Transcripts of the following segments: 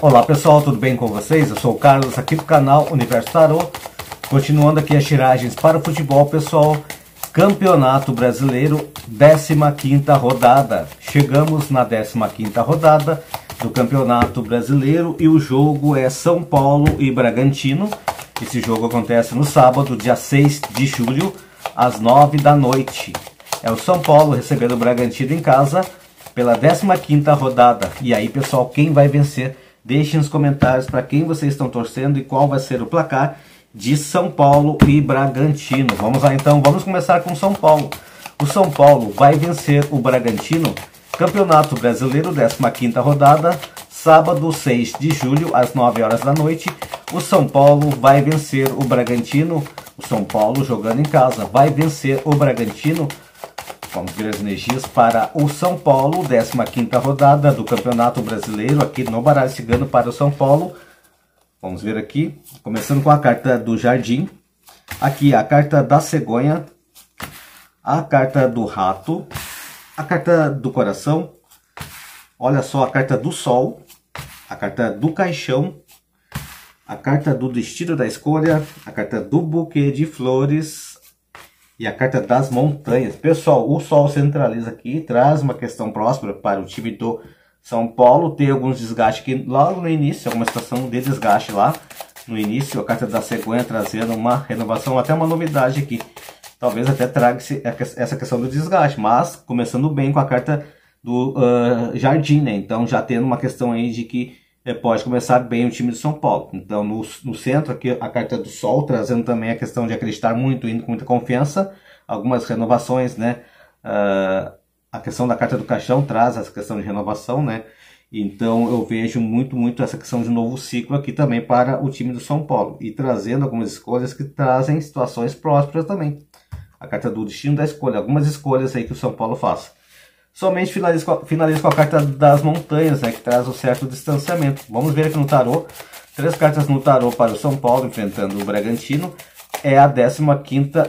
Olá pessoal, tudo bem com vocês? Eu sou o Carlos aqui do canal Universo Tarô. Continuando aqui as tiragens para o futebol, pessoal. Campeonato Brasileiro, 15ª rodada. Chegamos na 15ª rodada do Campeonato Brasileiro e o jogo é São Paulo e Bragantino. Esse jogo acontece no sábado, dia 6 de julho, às 9 da noite. É o São Paulo recebendo o Bragantino em casa pela 15ª rodada. E aí, pessoal, quem vai vencer? Deixem nos comentários para quem vocês estão torcendo e qual vai ser o placar de São Paulo e Bragantino. Vamos lá então, vamos começar com São Paulo. O São Paulo vai vencer o Bragantino. Campeonato Brasileiro, 15ª rodada, sábado 6 de julho, às 9 horas da noite. O São Paulo vai vencer o Bragantino. O São Paulo jogando em casa vai vencer o Bragantino. Vamos ver as energias para o São Paulo, 15ª rodada do Campeonato Brasileiro, aqui no baralho cigano para o São Paulo. Vamos ver aqui, começando com a carta do Jardim. Aqui a carta da Cegonha, a carta do Rato, a carta do Coração. Olha só a carta do Sol, a carta do Caixão, a carta do Destino da Escolha, a carta do Buquê de Flores e a carta das Montanhas. Pessoal, o Sol centraliza aqui, traz uma questão próspera para o time do São Paulo. Tem alguns desgastes aqui logo no início, alguma situação de desgaste lá no início. A carta da Cegonha trazendo uma renovação, até uma novidade aqui. Talvez até traga essa questão do desgaste, mas começando bem com a carta do Jardim, né? Então já tendo uma questão aí de que pode começar bem o time do São Paulo. Então no centro aqui a carta do Sol, trazendo também a questão de acreditar muito, indo com muita confiança. Algumas renovações, né? A questão da carta do Caixão traz essa questão de renovação, né? Então eu vejo muito essa questão de novo ciclo aqui também para o time do São Paulo. E trazendo algumas escolhas que trazem situações prósperas também. A carta do Destino da Escolha, algumas escolhas aí que o São Paulo faz. Somente finalizo com a carta das Montanhas, né, que traz um certo distanciamento. Vamos ver aqui no tarô. 3 cartas no tarô para o São Paulo, enfrentando o Bragantino. É a 15ª.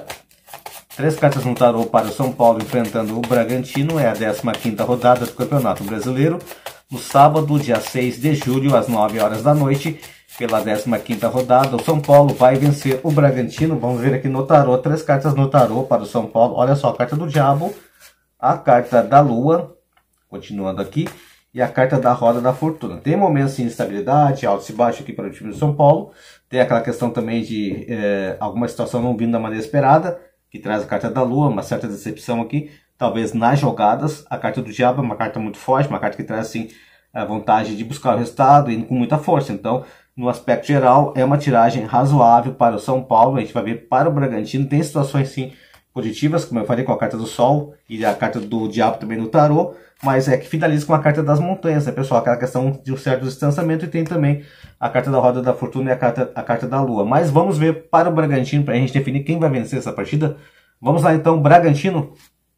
3 cartas no tarô para o São Paulo, enfrentando o Bragantino. É a 15ª rodada do Campeonato Brasileiro. No sábado, dia 6 de julho, às 9 horas da noite. Pela 15ª rodada, o São Paulo vai vencer o Bragantino. Vamos ver aqui no tarô. 3 cartas no tarô para o São Paulo. Olha só, a carta do Diabo. A carta da Lua, continuando aqui, e a carta da Roda da Fortuna. Tem momentos de instabilidade, altos e baixos aqui para o time do São Paulo. Tem aquela questão também de alguma situação não vindo da maneira esperada, que traz a carta da Lua, uma certa decepção aqui, talvez nas jogadas. A carta do Diabo é uma carta muito forte, uma carta que traz assim, a vontade de buscar o resultado, indo com muita força. Então, no aspecto geral, é uma tiragem razoável para o São Paulo. A gente vai ver para o Bragantino, tem situações sim positivas, como eu falei, com a carta do Sol e a carta do Diabo também no tarô, mas é que finaliza com a carta das Montanhas, né, pessoal? Aquela questão de um certo distanciamento, e tem também a carta da Roda da Fortuna e a carta da Lua. Mas vamos ver para o Bragantino, para a gente definir quem vai vencer essa partida. Vamos lá então, Bragantino.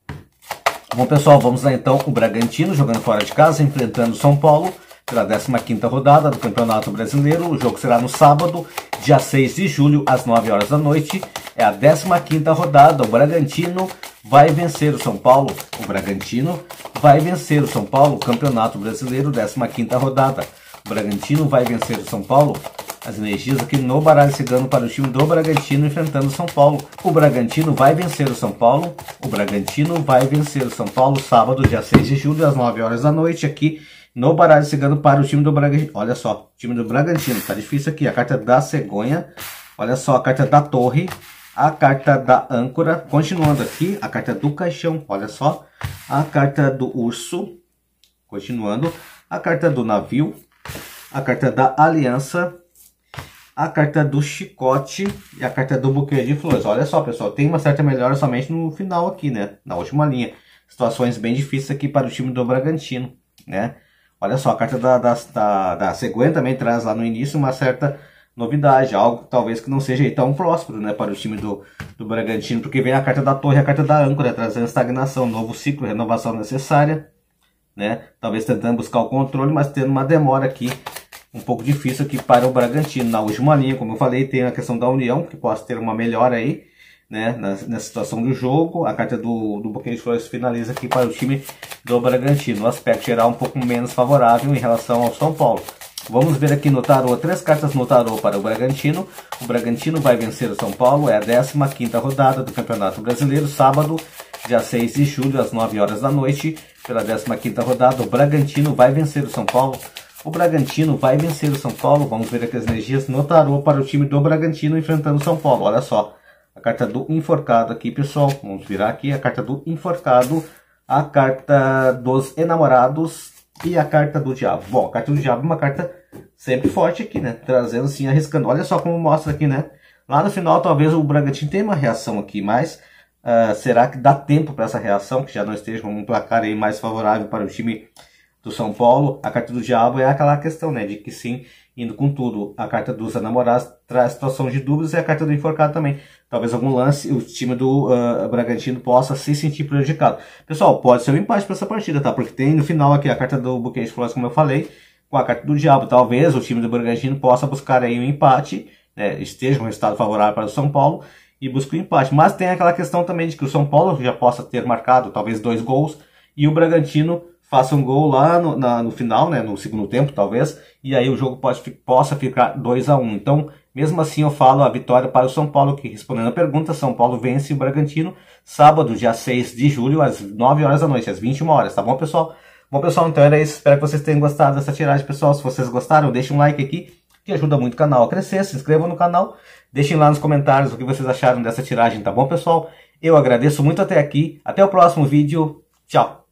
Bom, pessoal, vamos lá então, o Bragantino jogando fora de casa, enfrentando o São Paulo pela 15ª rodada do Campeonato Brasileiro. O jogo será no sábado, dia 6 de julho, às 9 horas da noite. É a 15ª rodada. O Bragantino vai vencer o São Paulo. O Bragantino vai vencer o São Paulo. Campeonato Brasileiro, 15ª rodada. O Bragantino vai vencer o São Paulo. As energias aqui no baralho cigano para o time do Bragantino enfrentando o São Paulo. O Bragantino vai vencer o São Paulo. O Bragantino vai vencer o São Paulo. Sábado, dia 6 de julho, às 9 horas da noite. Aqui no baralho cigano para o time do Bragantino. Olha só, time do Bragantino. Tá difícil aqui. A carta da Cegonha. Olha só, a carta da Torre. A carta da Âncora, continuando aqui, a carta do Caixão, olha só, a carta do Urso, continuando, a carta do Navio, a carta da Aliança, a carta do Chicote e a carta do Buquê de Flores. Olha só, pessoal, tem uma certa melhora somente no final aqui, né, na última linha. Situações bem difíceis aqui para o time do Bragantino, né. Olha só, a carta da Cegonha também traz lá no início uma certa novidade, algo talvez que não seja tão próspero, né, para o time do Bragantino, porque vem a carta da Torre e a carta da Âncora, trazendo estagnação, novo ciclo, renovação necessária, né, talvez tentando buscar o controle, mas tendo uma demora aqui, um pouco difícil aqui para o Bragantino. Na última linha, como eu falei, tem a questão da União, que pode ter uma melhora aí, né, nessa situação do jogo. A carta do Buquê de Flores finaliza aqui para o time do Bragantino. O aspecto geral um pouco menos favorável em relação ao São Paulo. Vamos ver aqui no tarô, 3 cartas no tarô para o Bragantino. O Bragantino vai vencer o São Paulo, é a 15ª rodada do Campeonato Brasileiro, sábado, dia 6 de julho, às 9 horas da noite. Pela 15ª rodada, o Bragantino vai vencer o São Paulo. O Bragantino vai vencer o São Paulo. Vamos ver aqui as energias no tarô para o time do Bragantino enfrentando o São Paulo. Olha só, a carta do enforcado aqui, pessoal. Vamos virar aqui a carta do enforcado, a carta dos enamorados e a carta do diabo. Bom, a carta do diabo é uma carta sempre forte aqui, né? Trazendo assim, arriscando. Olha só como mostra aqui, né? Lá no final, talvez o Bragantino tenha uma reação aqui, mas será que dá tempo para essa reação? Que já não esteja um placar aí mais favorável para o time do São Paulo. A carta do diabo é aquela questão, né? De que sim, indo com tudo. A carta dos enamorados traz situação de dúvidas e a carta do enforcado também. Talvez algum lance o time do Bragantino possa se sentir prejudicado. Pessoal, pode ser um empate para essa partida, tá? Porque tem no final aqui a carta do buquê de flores, como eu falei, com a carta do diabo. Talvez o time do Bragantino possa buscar aí um empate, né? Esteja um resultado favorável para o São Paulo e busque um empate. Mas tem aquela questão também de que o São Paulo já possa ter marcado talvez 2 gols e o Bragantino faça um gol lá no final, né, no segundo tempo talvez, e aí o jogo possa ficar 2-1. Então, mesmo assim eu falo a vitória para o São Paulo, que respondendo a pergunta, São Paulo vence o Bragantino, sábado, dia 6 de julho, às 9 horas da noite, às 21 horas, tá bom, pessoal? Bom, pessoal, então era isso, espero que vocês tenham gostado dessa tiragem, pessoal. Se vocês gostaram, deixem um like aqui, que ajuda muito o canal a crescer, se inscrevam no canal, deixem lá nos comentários o que vocês acharam dessa tiragem, tá bom, pessoal? Eu agradeço muito até aqui, até o próximo vídeo, tchau!